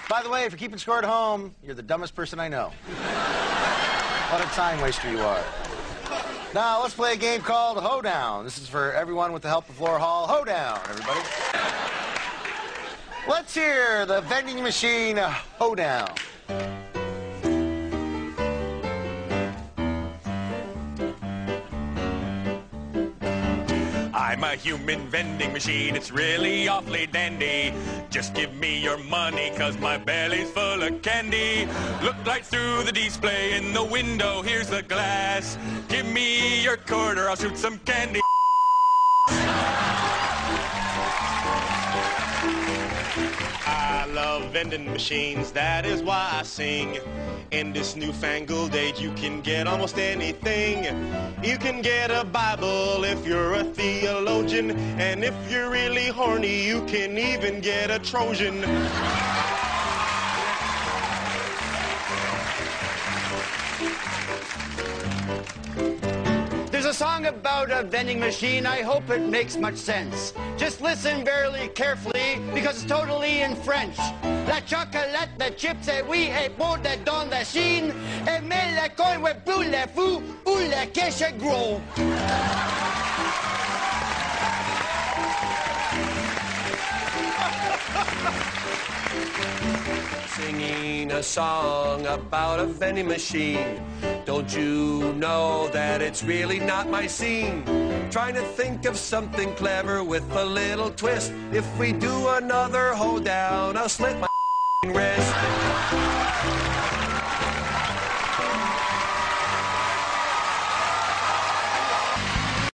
By the way, if you're keeping score at home, you're the dumbest person I know. What a time waster you are. Now, let's play a game called Hoedown. This is for everyone with the help of Laura Hall. Hoedown, everybody. Let's hear the Vending Machine Hoedown. I'm a human vending machine, it's really awfully dandy. Just give me your money, 'cause my belly's full of candy. Look right through the display in the window, here's the glass. Give me your quarter, I'll shoot some candy. I love vending machines, that is why I sing. In this newfangled age, you can get almost anything. You can get a Bible if you're a theologian, and if you're really horny, you can even get a Trojan. There's a song about a vending machine. I hope it makes much sense. Just listen very carefully, because it's totally in French. La chocolate, the chips, et oui, et pour de dans la Chine. Et mais le coin, ouais, plus le fou, ou le cache gros. Singing a song about a vending machine. Don't you know that it's really not my scene? Trying to think of something clever with a little twist. If we do another hoedown, I'll slit my wrist.